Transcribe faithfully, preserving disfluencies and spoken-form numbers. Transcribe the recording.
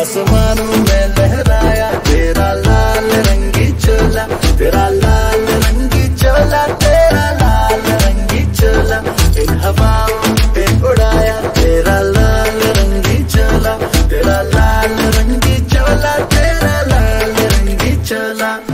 आसमानों में लहराया तेरा लाल रंगी चोला, तेरा लाल रंगी चोला, तेरा लाल रंगी चोला। इन हवाओं पे उड़ाया तेरा लाल रंगी चोला, तेरा लाल रंगी चोला, तेरा लाल रंगी चोला।